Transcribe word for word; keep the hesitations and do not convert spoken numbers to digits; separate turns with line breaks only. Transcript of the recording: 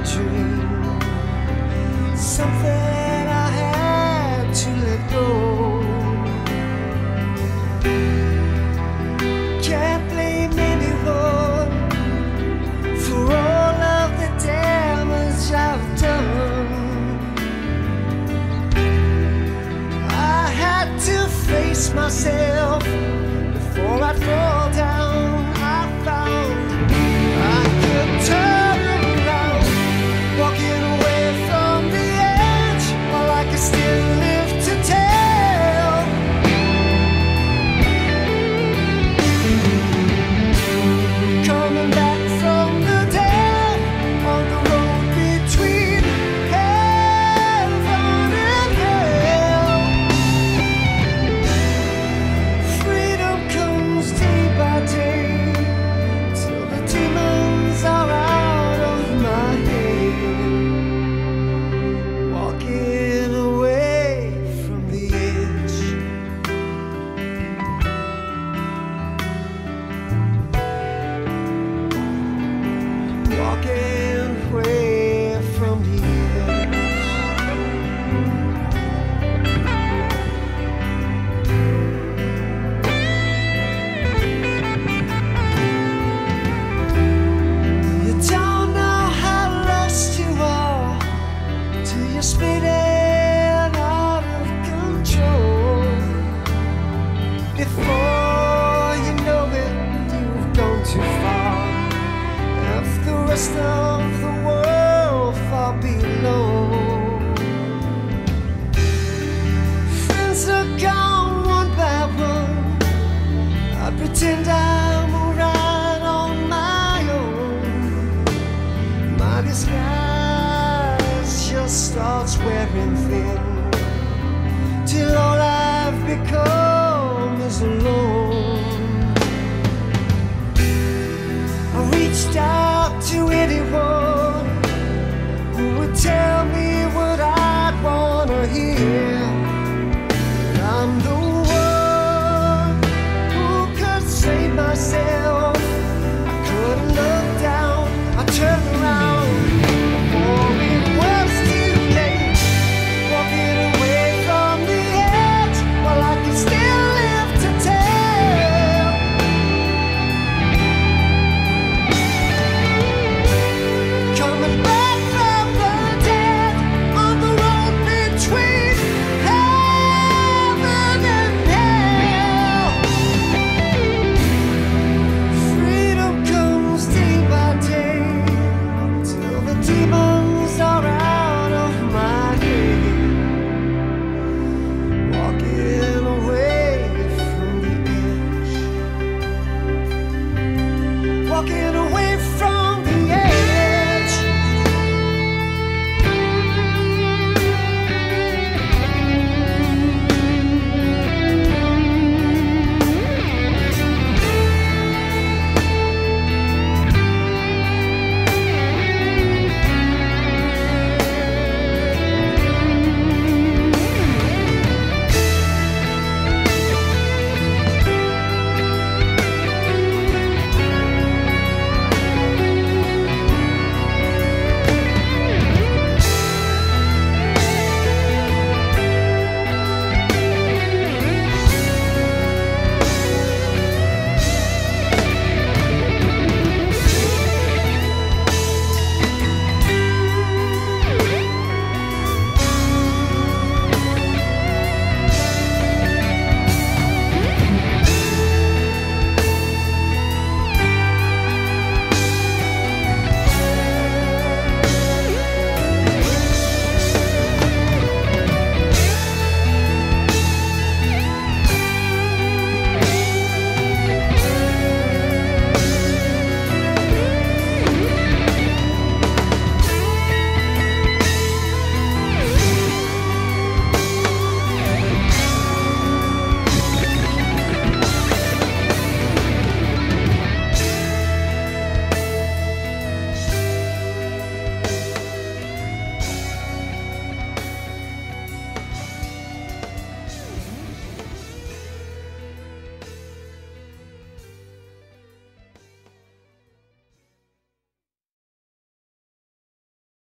dream, something I had to let go. Can't blame anyone for all of the damage I've done. I had to face myself before I fall down. I found I could turn around, walking away from the edge, while I could still live to tell. Coming back from the dead on the road between heaven and hell. Freedom comes day by day, till the demons are out of my head. Walking away from the edge. Walking away from the edge. You don't know how lost you are till you're spinning out of control. Before you know it, you've gone too far, left the rest of the world far below. Friends are gone one by one. I pretend I'm alright on my own. My disguise just starts wearing thin, till all I've become is alone. I reached out to anyone